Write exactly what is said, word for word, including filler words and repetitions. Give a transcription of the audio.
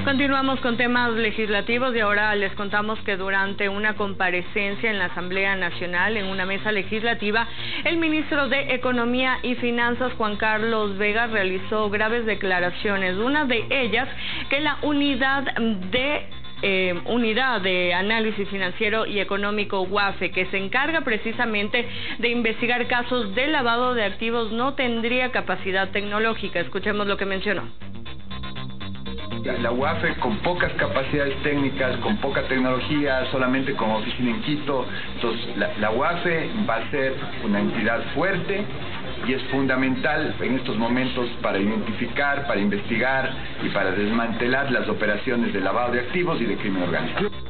Continuamos con temas legislativos y ahora les contamos que durante una comparecencia en la Asamblea Nacional, en una mesa legislativa, el ministro de Economía y Finanzas, Juan Carlos Vega, realizó graves declaraciones. Una de ellas, que la unidad de Eh, unidad de análisis financiero y económico UAFE, que se encarga precisamente de investigar casos de lavado de activos, no tendría capacidad tecnológica. Escuchemos lo que mencionó. La UAFE, con pocas capacidades técnicas, con poca tecnología, solamente con oficina en Quito. Entonces, la, la UAFE va a ser una entidad fuerte y es fundamental en estos momentos para identificar, para investigar y para desmantelar las operaciones de lavado de activos y de crimen organizado.